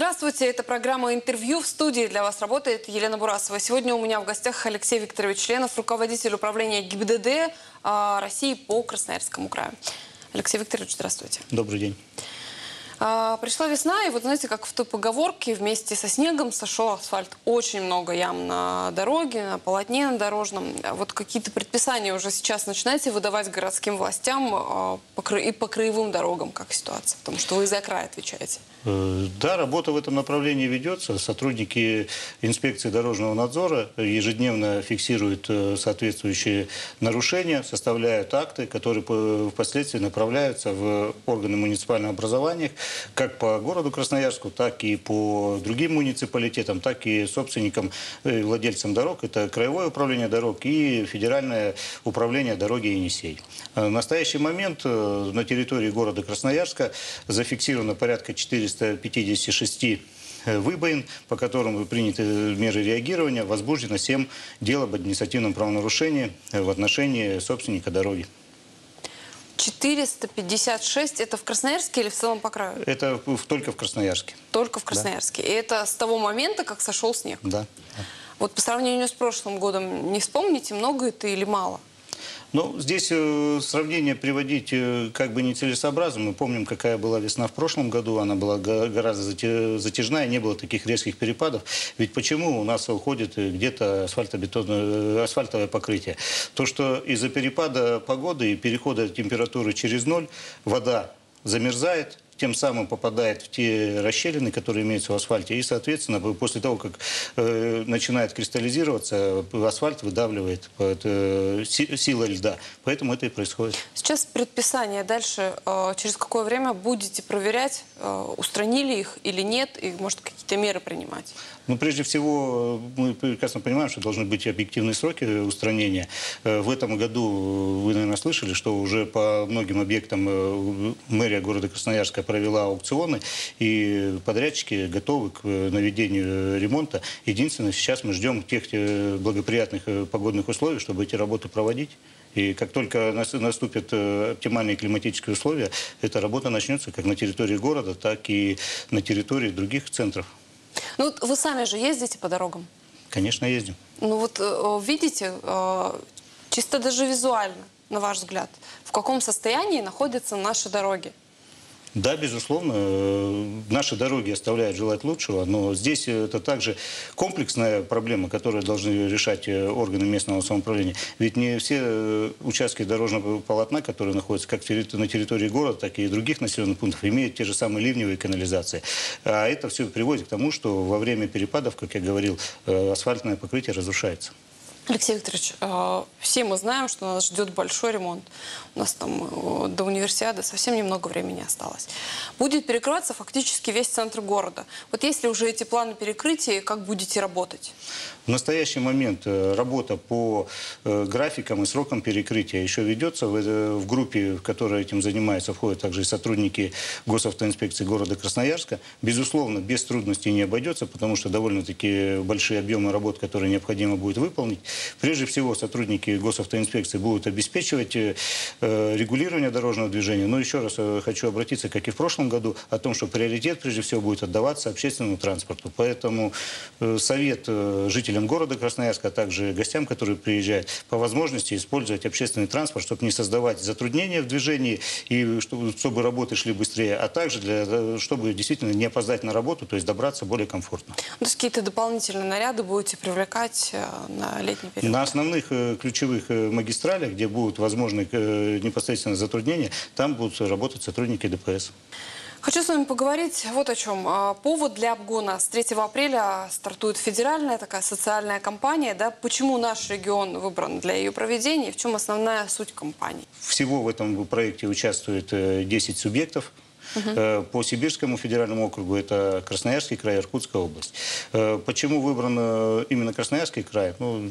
Здравствуйте, это программа «Интервью». В студии для вас работает Елена Бурасова. Сегодня у меня в гостях Алексей Викторович Членов, руководитель управления ГИБДД России по Красноярскому краю. Алексей Викторович, здравствуйте. Добрый день. Пришла весна, и вот знаете, как в той поговорке, вместе со снегом сошел асфальт. Очень много ям на дороге, на полотне на дорожном. Вот какие-то предписания уже сейчас начинаете выдавать городским властям и по краевым дорогам, как ситуация? Потому что вы за край отвечаете. Да, работа в этом направлении ведется. Сотрудники инспекции дорожного надзора ежедневно фиксируют соответствующие нарушения, составляют акты, которые впоследствии направляются в органы муниципального образования, как по городу Красноярску, так и по другим муниципалитетам, так и собственникам, владельцам дорог. Это Краевое управление дорог и Федеральное управление дороги Енисей. В настоящий момент на территории города Красноярска зафиксировано порядка 456 выбоин, по которым приняты меры реагирования. Возбуждено 7 дел об административном правонарушении в отношении собственника дороги. 456 это в Красноярске или в целом по краю? Это только в Красноярске. Только в Красноярске. Да. И это с того момента, как сошел снег? Да. Вот по сравнению с прошлым годом, не вспомните, много это или мало? Ну, здесь сравнение приводить как бы нецелесообразно. Мы помним, какая была весна в прошлом году. Она была гораздо затяжная, не было таких резких перепадов. Ведь почему у нас уходит где-то асфальтовое покрытие? То, что из-за перепада погоды и перехода температуры через ноль вода замерзает, тем самым попадает в те расщелины, которые имеются в асфальте. И, соответственно, после того, как начинает кристаллизироваться, асфальт выдавливает силой льда. Поэтому это и происходит. Сейчас предписание. Дальше, через какое время будете проверять, устранили их или нет, и, может, какие-то меры принимать? Ну, прежде всего, мы прекрасно понимаем, что должны быть объективные сроки устранения. В этом году, вы, наверное, слышали, что уже по многим объектам мэрия города Красноярска провела аукционы, и подрядчики готовы к наведению ремонта. Единственное, сейчас мы ждем тех благоприятных погодных условий, чтобы эти работы проводить. И как только наступят оптимальные климатические условия, эта работа начнется как на территории города, так и на территории других центров. Ну, вот вы сами же ездите по дорогам? Конечно, ездим. Ну вот видите, чисто даже визуально, на ваш взгляд, в каком состоянии находятся наши дороги? Да, безусловно, наши дороги оставляют желать лучшего, но здесь это также комплексная проблема, которую должны решать органы местного самоуправления. Ведь не все участки дорожного полотна, которые находятся как на территории города, так и других населенных пунктов, имеют те же самые ливневые канализации. А это все приводит к тому, что во время перепадов, как я говорил, асфальтное покрытие разрушается. Алексей Викторович, все мы знаем, что нас ждет большой ремонт. У нас там до универсиады совсем немного времени осталось. Будет перекрываться фактически весь центр города. Вот если уже эти планы перекрытия, как будете работать? В настоящий момент работа по графикам и срокам перекрытия еще ведется. В группе, которая этим занимается, входят также и сотрудники госавтоинспекции города Красноярска. Безусловно, без трудностей не обойдется, потому что довольно-таки большие объемы работ, которые необходимо будет выполнить. Прежде всего, сотрудники госавтоинспекции будут обеспечивать регулирование дорожного движения. Но еще раз хочу обратиться, как и в прошлом году, о том, что приоритет прежде всего будет отдаваться общественному транспорту. Поэтому совет жителям города Красноярска, а также гостям, которые приезжают, по возможности использовать общественный транспорт, чтобы не создавать затруднения в движении и чтобы работы шли быстрее, а также чтобы действительно не опоздать на работу, то есть добраться более комфортно. То есть какие-то дополнительные наряды будете привлекать на летний период? На основных ключевых магистралях, где будут возможны непосредственно затруднения, там будут работать сотрудники ДПС. Хочу с вами поговорить вот о чем. Повод для обгона. С 3 апреля стартует федеральная такая социальная кампания. Да? Почему наш регион выбран для ее проведения? В чем основная суть кампании? Всего в этом проекте участвует 10 субъектов. По Сибирскому федеральному округу это Красноярский край, Иркутская область. Почему выбран именно Красноярский край? Ну,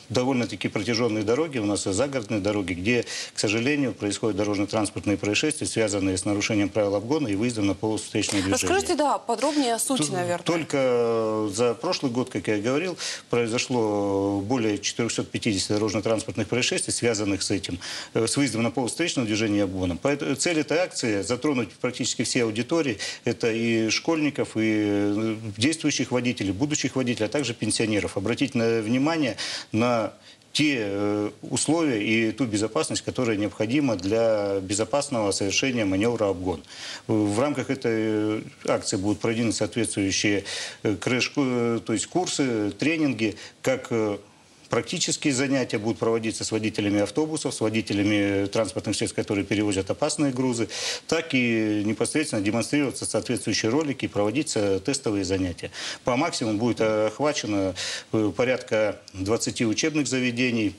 довольно-таки протяженные дороги, у нас загородные дороги, где, к сожалению, происходят дорожно-транспортные происшествия, связанные с нарушением правил обгона и выездом на полосу встречного движения. Расскажите, да, подробнее о сути, наверное. Только за прошлый год, как я говорил, произошло более 450 дорожно-транспортных происшествий, связанных с этим, с выездом на полосу встречного движения и обгоном. Цель этой акции – затронуть практически все аудитории. Это и школьников, и действующих водителей, будущих водителей, а также пенсионеров. Обратить внимание на те условия и ту безопасность, которая необходима для безопасного совершения маневра обгон. В рамках этой акции будут проведены соответствующие то есть курсы, тренинги, как практические занятия будут проводиться с водителями автобусов, с водителями транспортных средств, которые перевозят опасные грузы, так и непосредственно демонстрироваться соответствующие ролики и проводиться тестовые занятия. По максимуму будет охвачено порядка 20 учебных заведений,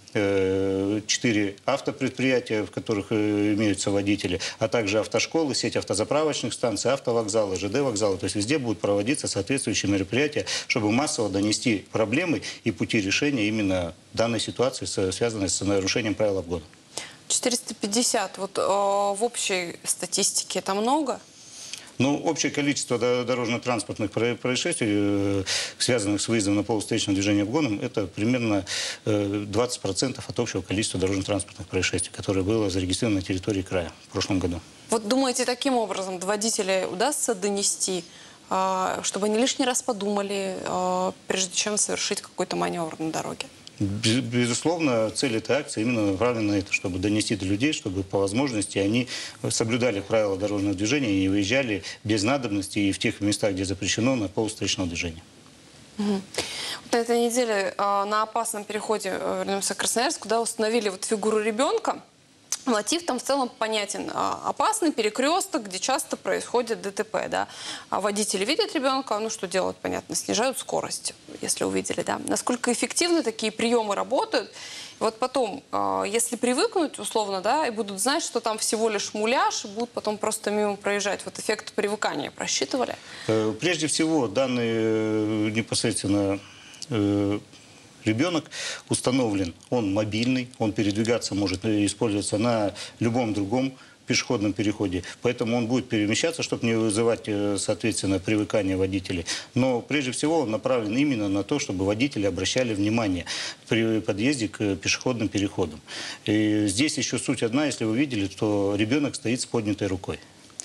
4 автопредприятия, в которых имеются водители, а также автошколы, сеть автозаправочных станций, автовокзалы, ЖД-вокзалы. То есть везде будут проводиться соответствующие мероприятия, чтобы массово донести проблемы и пути решения именно данной ситуации, связанной с нарушением правил обгона. 450. Вот в общей статистике это много? Ну, общее количество дорожно-транспортных происшествий, связанных с выездом на полосу встречного движения обгоном, это примерно 20% от общего количества дорожно-транспортных происшествий, которое было зарегистрировано на территории края в прошлом году. Вот думаете, таким образом до водителей удастся донести, чтобы они лишний раз подумали, прежде чем совершить какой-то маневр на дороге? Безусловно, цель этой акции именно направлена на это, чтобы донести до людей, чтобы по возможности они соблюдали правила дорожного движения и не выезжали без надобности и в тех местах, где запрещено, на полосу встречного движения. Угу. Вот на этой неделе на опасном переходе, вернемся к Красноярску, да, установили вот фигуру ребенка. Мотив там в целом понятен. Опасный перекресток, где часто происходит ДТП. Да? Водители видят ребенка, ну что делают, понятно, снижают скорость, если увидели. Да? Насколько эффективно такие приемы работают. И вот потом, если привыкнуть, условно, да, и будут знать, что там всего лишь муляж, и будут потом просто мимо проезжать. Вот эффект привыкания просчитывали? Прежде всего, данный непосредственно ребенок установлен, он мобильный, он передвигаться может использоваться на любом другом пешеходном переходе. Поэтому он будет перемещаться, чтобы не вызывать, соответственно, привыкание водителей. Но прежде всего он направлен именно на то, чтобы водители обращали внимание при подъезде к пешеходным переходам. И здесь еще суть одна, если вы видели, то ребенок стоит с поднятой рукой.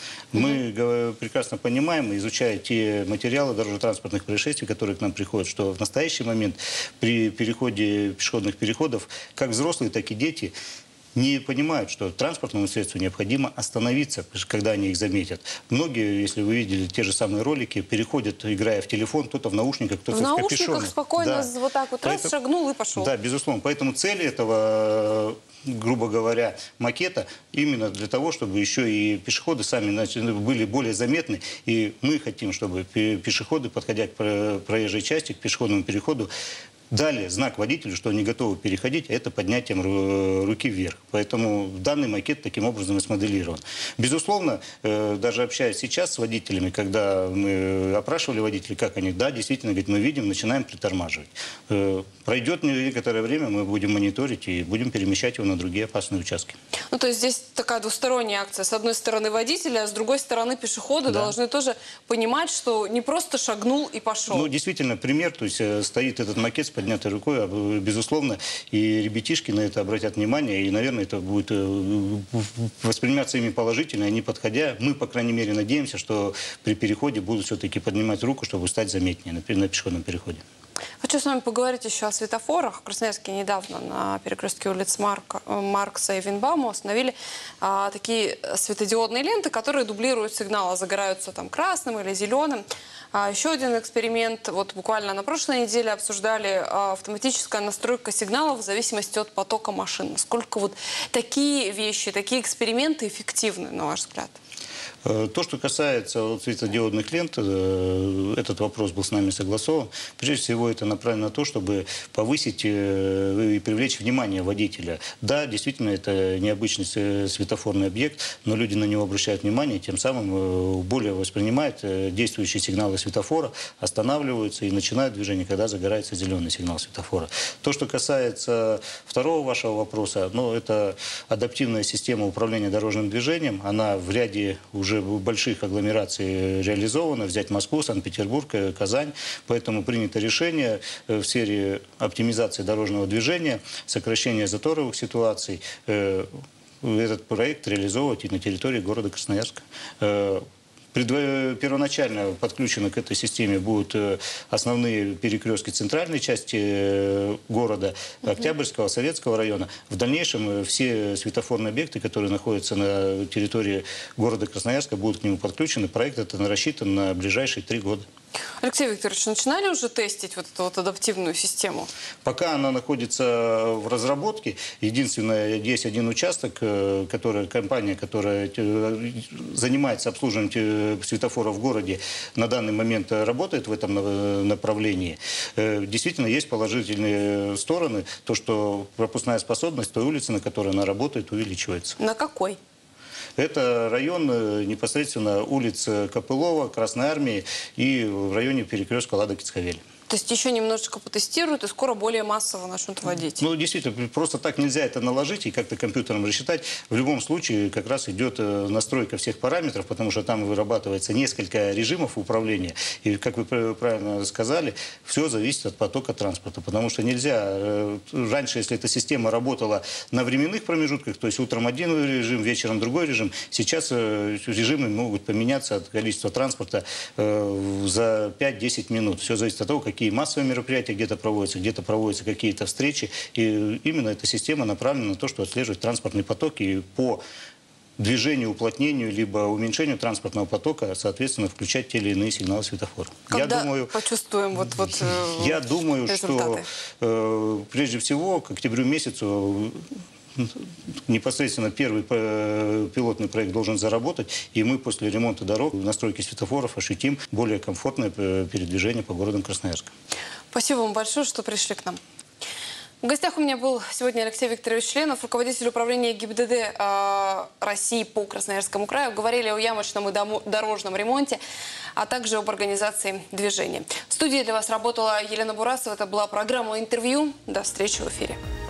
Мы прекрасно понимаем, изучая те материалы дорожно-транспортных происшествий, которые к нам приходят, что в настоящий момент при переходе пешеходных переходов как взрослые, так и дети не понимают, что транспортному средству необходимо остановиться, когда они их заметят. Многие, если вы видели те же самые ролики, переходят, играя в телефон, кто-то в наушниках, кто-то в капюшоне. В наушниках спокойно, да. Вот так вот раз шагнул и пошел. Да, безусловно. Поэтому цель этого, грубо говоря, макета именно для того, чтобы еще и пешеходы сами были более заметны. И мы хотим, чтобы пешеходы, подходя к проезжей части, к пешеходному переходу, дали знак водителю, что они готовы переходить, а это поднятием руки вверх. Поэтому данный макет таким образом и смоделирован. Безусловно, даже общаясь сейчас с водителями, когда мы опрашивали водителей, как они, да, действительно, говорит, мы видим, начинаем притормаживать. Пройдет некоторое время, мы будем мониторить и будем перемещать его на другие опасные участки. Ну, то есть здесь такая двусторонняя акция. С одной стороны водители, а с другой стороны пешеходы должны тоже понимать, что не просто шагнул и пошел. Ну, действительно, пример, то есть стоит этот макет с поднятой рукой, безусловно, и ребятишки на это обратят внимание, и, наверное, это будет восприниматься ими положительно, не подходя. Мы, по крайней мере, надеемся, что при переходе будут все-таки поднимать руку, чтобы стать заметнее на пешеходном переходе. Хочу с вами поговорить еще о светофорах. В Красноярске недавно на перекрестке улиц Маркса и Винбаума установили такие светодиодные ленты, которые дублируют сигналы, загораются там красным или зеленым. Еще один эксперимент. Вот буквально на прошлой неделе обсуждали автоматическая настройка сигналов в зависимости от потока машин. Насколько вот такие вещи, такие эксперименты эффективны, на ваш взгляд? То, что касается вот светодиодных лент, этот вопрос был с нами согласован. Прежде всего, это направлено на то, чтобы повысить и привлечь внимание водителя. Да, действительно, это необычный светофорный объект, но люди на него обращают внимание, тем самым более воспринимают действующие сигналы светофора, останавливаются и начинают движение, когда загорается зеленый сигнал светофора. То, что касается второго вашего вопроса, это адаптивная система управления дорожным движением. Она в ряде уже больших агломераций реализована. Взять Москву, Санкт-Петербург, Казань. Поэтому принято решение в сфере оптимизации дорожного движения, сокращения заторовых ситуаций, этот проект реализовывать и на территории города Красноярска. Первоначально подключены к этой системе будут основные перекрестки центральной части города, Октябрьского, Советского района. В дальнейшем все светофорные объекты, которые находятся на территории города Красноярска, будут к нему подключены. Проект этот рассчитан на ближайшие 3 года. Алексей Викторович, начинали уже тестить вот эту вот адаптивную систему? Пока она находится в разработке. Единственное, есть один участок, компания, которая занимается обслуживанием светофоров в городе, на данный момент работает в этом направлении. Действительно, есть положительные стороны. То, что пропускная способность той улицы, на которой она работает, увеличивается. На какой? Это район непосредственно улиц Копылова, Красной Армии и в районе перекрестка Лада-Кицховель. То есть еще немножечко потестируют и скоро более массово начнут водить? Действительно, просто так нельзя это наложить и как-то компьютером рассчитать. В любом случае как раз идет настройка всех параметров, потому что там вырабатывается несколько режимов управления. И, как вы правильно сказали, все зависит от потока транспорта. Потому что нельзя... Раньше, если эта система работала на временных промежутках, то есть утром один режим, вечером другой режим, сейчас режимы могут поменяться от количества транспорта за 5-10 минут. Все зависит от того, какие массовые мероприятия где-то проводятся какие-то встречи. И именно эта система направлена на то, что отслеживать транспортный поток и по движению, уплотнению, либо уменьшению транспортного потока, соответственно, включать те или иные сигналы светофора. Когда почувствуем я думаю, результаты? Что прежде всего к октябрю месяцу непосредственно первый пилотный проект должен заработать, и мы после ремонта дорог, настройки светофоров ощутим более комфортное передвижение по городу Красноярска. Спасибо вам большое, что пришли к нам. В гостях у меня был сегодня Алексей Викторович Членов, руководитель управления ГИБДД России по Красноярскому краю. Говорили о ямочном и дорожном ремонте, а также об организации движения. В студии для вас работала Елена Бурасова. Это была программа «Интервью». До встречи в эфире.